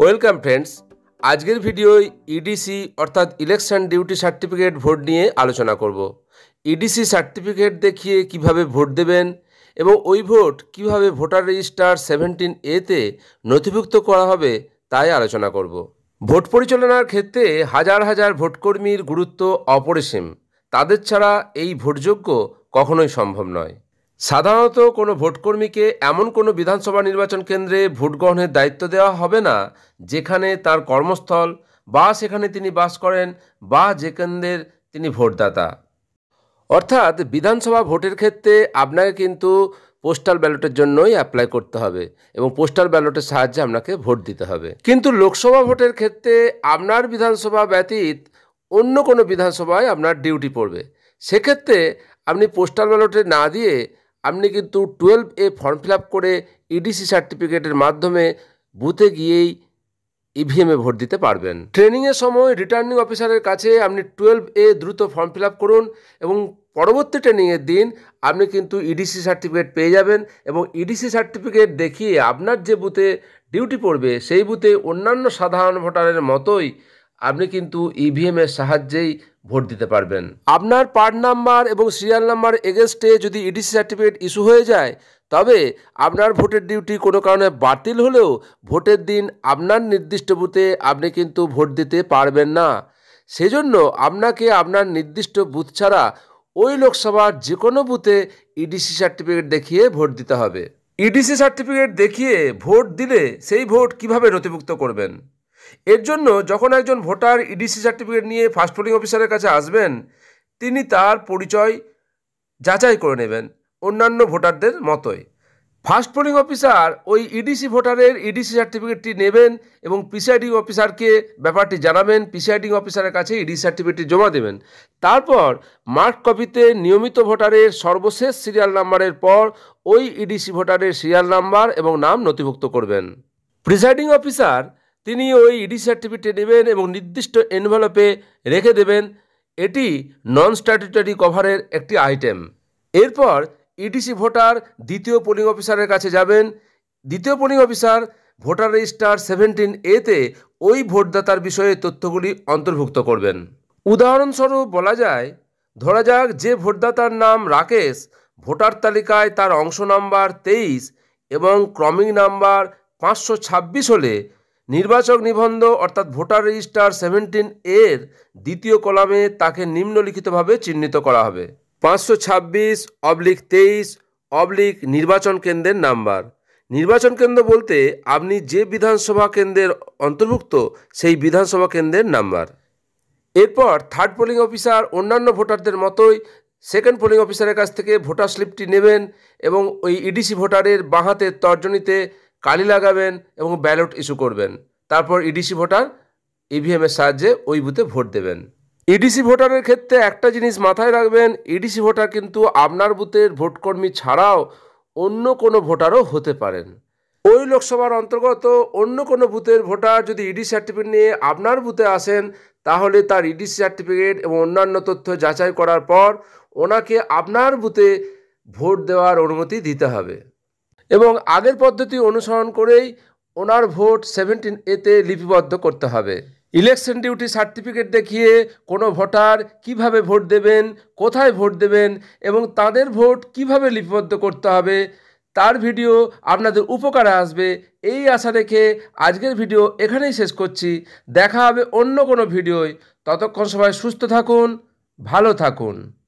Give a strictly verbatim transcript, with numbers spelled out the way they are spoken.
Welcome friends, আজকের ভিডিওয় EDC অর্থাৎ ইলেকশন ডিউটি সার্টিফিকেট ভোট নিয়ে আলোচনা করব। ইডিসি সার্টিফিকেট দেখিয়ে কিভাবে ভোট দেবেন এবং ওই ভোট কিভাবে ভোটার রেজিস্টার সেভেন্টিন এতে নথিভুক্ত করা হবে তাই আলোচনা করব। ভোট পরিচালনার ক্ষেত্রে হাজার হাজার ভোটকর্মীর গুরুত্ব অপরিসীম। তাদের ছাড়া এই ভোটযোগ্য কখনোই সম্ভব নয়। সাধারণত কোনো ভোটকর্মীকে এমন কোনো বিধানসভা নির্বাচন কেন্দ্রে ভোট গ্রহণের দায়িত্ব দেওয়া হবে না যেখানে তার কর্মস্থল বা সেখানে তিনি বাস করেন বা যে কেন্দ্রের তিনি ভোটদাতা। অর্থাৎ বিধানসভা ভোটের ক্ষেত্রে আপনাকে কিন্তু পোস্টাল ব্যালটের জন্যই অ্যাপ্লাই করতে হবে এবং পোস্টাল ব্যালটের সাহায্যে আপনাকে ভোট দিতে হবে। কিন্তু লোকসভা ভোটের ক্ষেত্রে আপনার বিধানসভা ব্যতীত অন্য কোনো বিধানসভায় আপনার ডিউটি পড়বে। সেক্ষেত্রে আপনি পোস্টাল ব্যালটে না দিয়ে আপনি কিন্তু twelve A form fill up করে ইডিসি সার্টিফিকেটের মাধ্যমে বুথে গিয়েই ইভিএমে ভোট দিতে পারবেন। ট্রেনিংয়ের সময় রিটার্নিং অফিসারের কাছে আপনি টুয়েলভ এ দ্রুত ফর্ম ফিল আপ করুন এবং পরবর্তী ট্রেনিংয়ের দিন আপনি কিন্তু ইডিসি সার্টিফিকেট পেয়ে যাবেন এবং ইডিসি সার্টিফিকেট দেখিয়ে আপনার যে বুথে ডিউটি পড়বে সেই বুথে অন্যান্য সাধারণ ভোটারের মতোই আপনি কিন্তু ইভিএমের সাহায্যেই ভোট দিতে পারবেন। আপনার পার্ট নাম্বার এবং সিরিয়াল নাম্বার এগেনস্টে যদি ইডিসি সার্টিফিকেট ইস্যু হয়ে যায় তবে আপনার ভোটের ডিউটি কোনো কারণে বাতিল হলেও ভোটের দিন আপনার নির্দিষ্ট বুথে আপনি কিন্তু ভোট দিতে পারবেন না। সেজন্য আপনাকে আপনার নির্দিষ্ট বুথ ছাড়া ওই লোকসভার যে কোনো বুথে ইডিসি সার্টিফিকেট দেখিয়ে ভোট দিতে হবে। ইডিসি সার্টিফিকেট দেখিয়ে ভোট দিলে সেই ভোট কিভাবে নথিভুক্ত করবেন? এর জন্য যখন একজন ভোটার ইডিসি সার্টিফিকেট নিয়ে ফার্স্ট পোলিং অফিসারের কাছে আসবেন তিনি তার পরিচয় যাচাই করে নেবেন অন্যান্য ভোটারদের মতোই। ফার্স্ট পোলিং অফিসার ওই ইডিসি ভোটারের ইডিসি সার্টিফিকেটটি নেবেন এবং প্রিসাইডিং অফিসারকে ব্যাপারটি জানাবেন। প্রিসাইডিং অফিসারের কাছে ইডিসি সার্টিফিকেটটি জমা দেবেন। তারপর মার্ক কপিতে নিয়মিত ভোটারের সর্বশেষ সিরিয়াল নাম্বারের পর ওই ইডিসি ভোটারের সিরিয়াল নাম্বার এবং নাম নথিভুক্ত করবেন। প্রিসাইডিং অফিসার তিনি ওই ইডিসি সার্টিফিকেট নেবেন এবং নির্দিষ্ট এনভেলপে রেখে দেবেন। এটি নন স্ট্যাটুটরি কভারের একটি আইটেম। এরপর ইডিসি ভোটার দ্বিতীয় পোলিং অফিসারের কাছে যাবেন। দ্বিতীয় polling officer voter register seventeen এতে ওই ভোটদাতার বিষয়ে তথ্যগুলি অন্তর্ভুক্ত করবেন। উদাহরণস্বরূপ বলা যায়, ধরা যাক যে ভোটদাতার নাম রাকেশ ভোটার তালিকায় তার অংশ নাম্বার তেইশ এবং ক্রমিক নাম্বার পাঁচশো ছাব্বিশ হলে নির্বাচক নিবন্ধ অর্থাৎ ভোটার রেজিস্টার সেভেন্টিন এর দ্বিতীয় কলামে তাকে নিম্নলিখিতভাবে চিহ্নিত করা হবে: পাঁচশো ছাব্বিশ অবলিক তেইশ অবলিক নির্বাচন কেন্দ্রের নাম্বার। নির্বাচন কেন্দ্র বলতে আপনি যে বিধানসভা কেন্দ্রের অন্তর্ভুক্ত সেই বিধানসভা কেন্দ্রের নাম্বার। এরপর থার্ড পোলিং অফিসার অন্যান্য ভোটারদের মতোই সেকেন্ড পোলিং অফিসারের কাছ থেকে ভোটার স্লিপটি নেবেন এবং ওই ইডিসি ভোটারের বাঁ হাতের তর্জনীতে কালি লাগাবেন এবং ব্যালট ইস্যু করবেন। তারপর ইডিসি ভোটার ইভিএমের সাহায্যে ওই বুথে ভোট দেবেন। ইডিসি ভোটারের ক্ষেত্রে একটা জিনিস মাথায় রাখবেন, ইডিসি ভোটার কিন্তু আপনার বুথের ভোটকর্মী ছাড়াও অন্য কোনো ভোটারও হতে পারেন। ওই লোকসভার অন্তর্গত অন্য কোনো বুথের ভোটার যদি ইডিসি সার্টিফিকেট নিয়ে আপনার বুথে আসেন তাহলে তার ইডিসি সার্টিফিকেট এবং অন্যান্য তথ্য যাচাই করার পর ওনাকে আপনার বুথে ভোট দেওয়ার অনুমতি দিতে হবে এবং আগের পদ্ধতি অনুসরণ করেই ওনার ভোট সেভেন্টিন এতে লিপিবদ্ধ করতে হবে। ইলেকশন ডিউটি সার্টিফিকেট দেখিয়ে কোনো ভোটার কিভাবে ভোট দেবেন, কোথায় ভোট দেবেন এবং তাদের ভোট কিভাবে লিপিবদ্ধ করতে হবে তার ভিডিও আপনাদের উপকারে আসবে এই আশা রেখে আজকের ভিডিও এখানেই শেষ করছি। দেখা হবে অন্য কোনো ভিডিওয়। ততক্ষণ সবাই সুস্থ থাকুন, ভালো থাকুন।